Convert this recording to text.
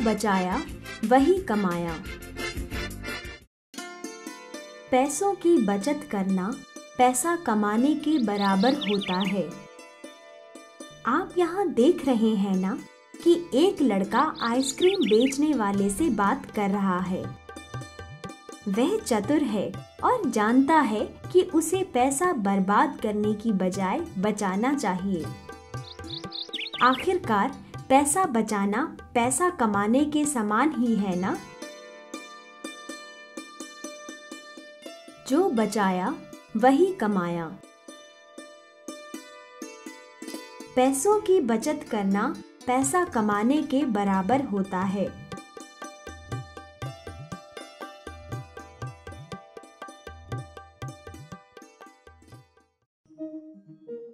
बचाया वही कमाया। पैसों की बचत करना पैसा कमाने के बराबर होता है। आप यहाँ देख रहे हैं ना कि एक लड़का आइसक्रीम बेचने वाले से बात कर रहा है। वह चतुर है और जानता है कि उसे पैसा बर्बाद करने की बजाय बचाना चाहिए। आखिरकार पैसा बचाना पैसा कमाने के समान ही है ना। जो बचाया वही कमाया। पैसों की बचत करना पैसा कमाने के बराबर होता है।